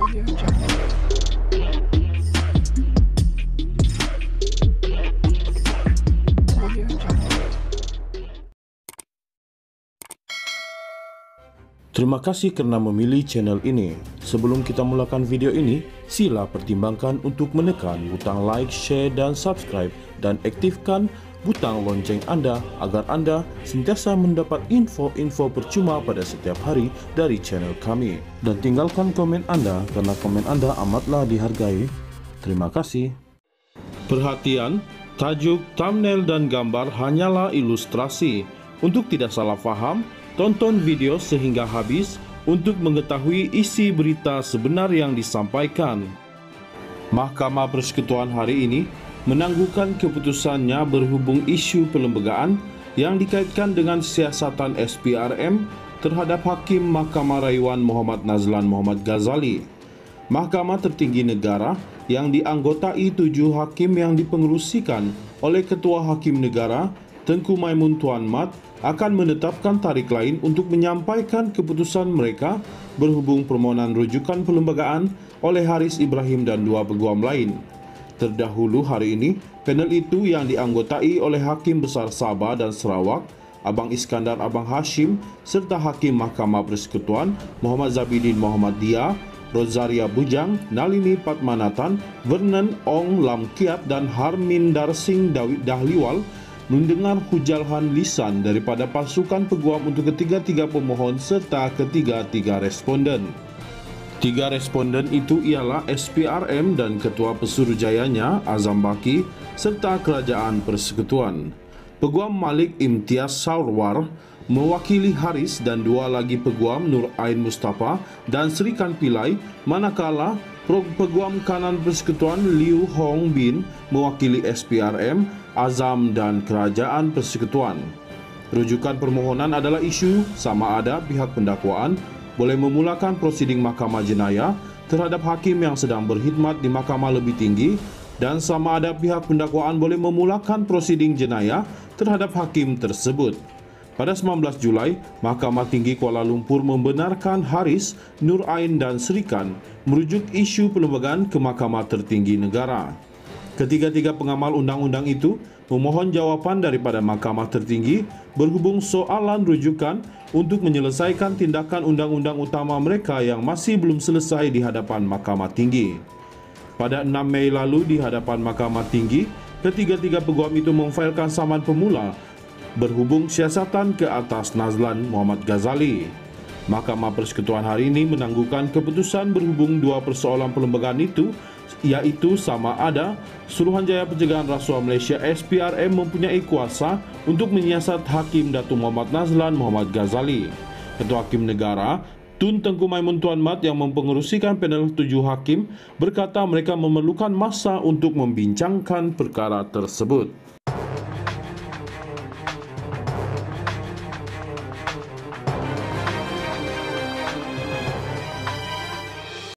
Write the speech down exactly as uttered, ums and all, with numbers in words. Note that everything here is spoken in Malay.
Audio Jungle. Audio Jungle. Terima kasih karena memilih channel ini. Sebelum kita mulakan video ini, sila pertimbangkan untuk menekan butang like, share, dan subscribe, dan aktifkan butang lonceng Anda agar Anda sentiasa mendapat info-info percuma pada setiap hari dari channel kami. Dan tinggalkan komen Anda karena komen Anda amatlah dihargai. Terima kasih. Perhatian, tajuk, thumbnail, dan gambar hanyalah ilustrasi. Untuk tidak salah faham, tonton video sehingga habis untuk mengetahui isi berita sebenar yang disampaikan. Mahkamah Persekutuan hari ini menangguhkan keputusannya berhubung isu perlembagaan yang dikaitkan dengan siasatan S P R M terhadap Hakim Mahkamah Rayuan Muhammad Nazlan Muhammad Ghazali. Mahkamah Tertinggi Negara yang dianggotai tujuh hakim yang dipengerusikan oleh Ketua Hakim Negara Tengku Maimun Tuan Mat akan menetapkan tarikh lain untuk menyampaikan keputusan mereka berhubung permohonan rujukan perlembagaan oleh Haris Ibrahim dan dua peguam lain. Terdahulu hari ini, panel itu yang dianggotai oleh Hakim Besar Sabah dan Sarawak, Abang Iskandar Abang Hashim, serta Hakim Mahkamah Persekutuan Muhammad Zabidin Muhammad Dia, Rosaria Bujang, Nalini Padmanathan, Vernon Ong Lam Kiat, dan Harminder Singh Dahliwal mendengar hujalhan lisan daripada pasukan peguam untuk ketiga-tiga pemohon serta ketiga-tiga responden. Tiga responden itu ialah S P R M dan Ketua Pesuruhjayanya Azam Baki serta Kerajaan Persekutuan. Peguam Malik Imtiaz Sarwar mewakili Haris dan dua lagi peguam Nur Ain Mustafa dan Serikan Pillai, manakala Peguam Kanan Persekutuan Liu Hong Bin mewakili S P R M, Azam dan Kerajaan Persekutuan. Rujukan permohonan adalah isu sama ada pihak pendakwaan boleh memulakan prosiding mahkamah jenayah terhadap hakim yang sedang berkhidmat di mahkamah lebih tinggi dan sama ada pihak pendakwaan boleh memulakan prosiding jenayah terhadap hakim tersebut. Pada sembilan belas Julai, Mahkamah Tinggi Kuala Lumpur membenarkan Haris, Nur Ain dan Serikan merujuk isu perlembagaan ke Mahkamah Tertinggi Negara. Ketiga-tiga pengamal undang-undang itu memohon jawapan daripada Mahkamah Tertinggi berhubung soalan rujukan untuk menyelesaikan tindakan undang-undang utama mereka yang masih belum selesai di hadapan Mahkamah Tinggi. Pada enam Mei lalu di hadapan Mahkamah Tinggi, ketiga-tiga peguam itu memfailkan saman pemula berhubung siasatan ke atas Nazlan Muhammad Ghazali. Mahkamah Persekutuan hari ini menangguhkan keputusan berhubung dua persoalan perlembagaan itu, iaitu sama ada Suruhanjaya Pencegahan Rasuah Malaysia S P R M mempunyai kuasa untuk menyiasat Hakim Datuk Muhammad Nazlan Muhammad Ghazali. Ketua Hakim Negara Tun Tengku Maimun Tuan Mat yang mempengerusikan panel tujuh hakim berkata mereka memerlukan masa untuk membincangkan perkara tersebut.